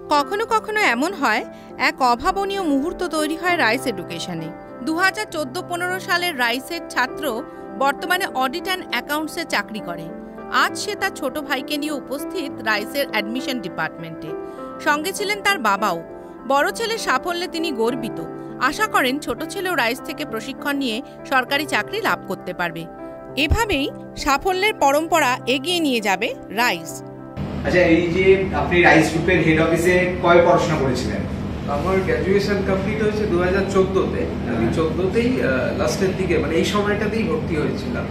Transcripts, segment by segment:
কখনো কখনো এমন হয়, এক অভাবনীয় মুহূর্ত তৈরি হয় রাইস এডুকেশনে। 2014-15 সালের রাইসের ছাত্র বর্তমানে অডিট অ্যান্ড অ্যাকাউন্টসে চাকরি করে। আজ সে তার ছোট ভাইকে নিয়ে উপস্থিত রাইসের অ্যাডমিশন ডিপার্টমেন্টে। সঙ্গে ছিলেন তার বাবাও। বড় ছেলের সাফল্যে তিনি গর্বিত। আশা করেন ছোট ছেলেও রাইস থেকে প্রশিক্ষণ নিয়ে সরকারি চাকরি লাভ করতে পারবে। এভাবেই সাফল্যের পরম্পরা এগিয়ে নিয়ে যাবে রাইস। আচ্ছা, এই যে আপনি রাইস গ্রুপের হেড অফিসে কয় পড়াশোনা করেছিলেন? আমার গ্র্যাজুয়েশন কমপ্লিট হয়েছে 2014-তে। আমি 14তেই লাস্টের দিকে, মানে এই সময়টাতেই ভর্তি হয়েছিলেন।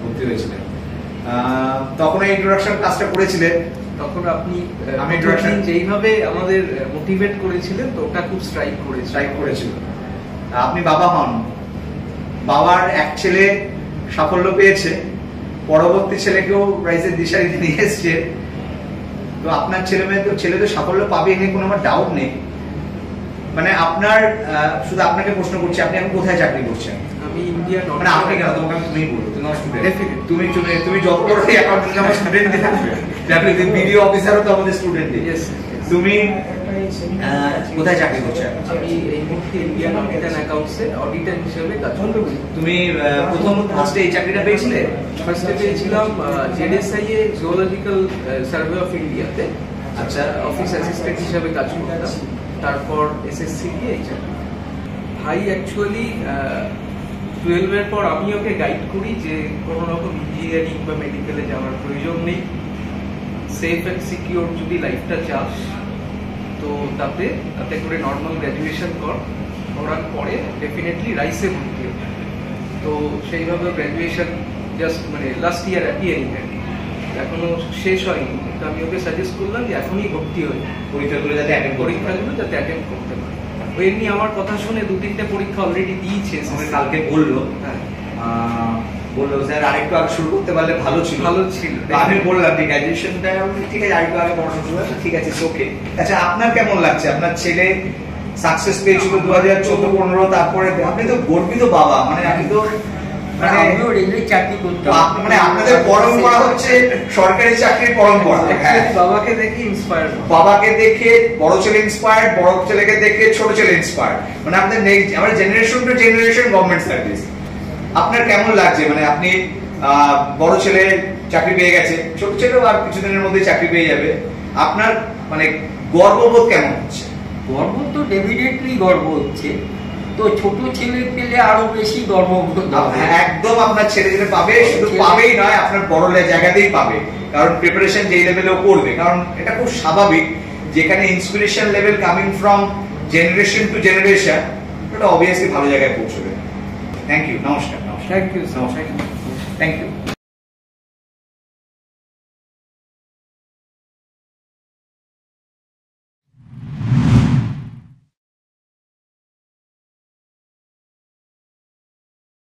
তখন এই ইন্ট্রোডাকশন ক্লাসটা করেছিলেন? তখন আমি ইন্ট্রোডাকশন যেইভাবে আমাদের মোটিভেট করেছিলেন, তো ওটা খুব স্ট্রাইক করেছিল। আপনি বাবা হন, বাবার এক ছেলে সাফল্য পেয়েছে, পরবর্তী ছেলেকেও রাইসের দিশারিতে নিয়ে এসছে, তো আপনার ছেলে তো সাফল্য পাবে, এনে কোনো আমার ডাউট নেই। মানে শুধু আপনাকে প্রশ্ন করছি, আপনি এখন কোথায় চাকরি করছেন? আমি ইন্ডিয়ান, মানে আপনি কেন, তোমাকে আমি তুমি বলবো, তুমি স্টুডেন্ট, তুমি যত বড় অ্যাকাউন্টেন্ট আমার স্টুডেন্ট থাকবে, বিডিও অফিসারও তো আমাদের স্টুডেন্ট। তুমি কোথায় চাকরি করছো? আমি এই মুহূর্তে ইন্ডিয়ান অডিট অ্যান্ড অ্যাকাউন্টসে অডিটর হিসেবে কাজ করি। তুমি ফার্স্টে এই চাকরিটা পেয়েছিলে? ফার্স্টে পেয়েছিলাম জেডএসআই এ জিওলজিক্যাল সার্ভে অফ ইন্ডিয়াতে। আচ্ছা, অফিস অ্যাসিস্ট্যান্ট হিসেবে কাজ করতাম। তারপর এসএসসি দিয়ে এই চাকরি। ভাই অ্যাকচুয়ালি 12-এর পর আমি ওকে গাইড করি যে কোনো রকম ইঞ্জিনিয়ারিং বা মেডিকেলে যাওয়ার প্রয়োজন নেই, সেফ অ্যান্ড সিকিউর যদি লাইফটা চাস তো তাতে করে নর্মাল গ্র্যাজুয়েশন করার পরে ডেফিনেটলি রাইসে ভর্তি হবে। তো সেইভাবে গ্র্যাজুয়েশন জাস্ট মানে লাস্ট ইয়ার অ্যাপিয়ারিং আর কি, এখনো শেষ হয়নি। তো আমি ওকে সাজেস্ট করলাম যে এখনই ভর্তি হয়ে পরীক্ষাগুলো যাতে অ্যাটেন্ড করতে পারে। ও এমনি আমার কথা শুনে 2-3টে পরীক্ষা অলরেডি দিয়েছে, কালকে বললো। হ্যাঁ, বললো স্যার আরেকটু আগে শুরু করতে পারলে ভালো ছিল। আমি বললাম যে গ্র্যাজুয়েশনটা ঠিক আছে, আরেকটু আগে পড়াশোনা শুরু হবে, ঠিক আছে, ওকে। আচ্ছা, আপনার কেমন লাগছে? আপনার ছেলে সাকসেস পেয়েছিল 2014-15, তারপরে আপনি তো গর্বিত বাবা, মানে আপনি তো মানে আপনাদের পরম্পরা হচ্ছে সরকারি চাকরির পরম্পরা। বাবাকে দেখে ইন্সপায়ার্ড, বাবাকে দেখে বড় ছেলে ইন্সপায়ার্ড, বড় ছেলেকে দেখে ছোট ছেলে ইন্সপায়ার্ড, মানে আপনাদের নেক্সট আমাদের generation to generation government service. আপনার কেমন লাগছে? মানে আপনি বড় ছেলে চাকরি পেয়ে গেছে, ছোট ছেলেও আর কিছুদিনের মধ্যে চাকরি পেয়ে যাবে, আপনার মানে গর্ববোধ কেমন হচ্ছে? গর্ব তো ডেফিনেটলি গর্ব হচ্ছে, তো ছোট ছেলে পেলে আরো বেশি গর্ববোধ। একদম, আপনার ছেলে যেটা পাবে শুধু পাবেই নয়, আপনার বড় জায়গাতেই পাবে, কারণ প্রিপারেশন যেই লেভেলেও করবে, কারণ এটা খুব স্বাভাবিক। যেখানে inspiration level coming from generation to generation, ওটা অবভিয়াসলি ভালো জায়গায় পৌঁছবে। থ্যাংক ইউ, নমস্কার। Thank you, thank you.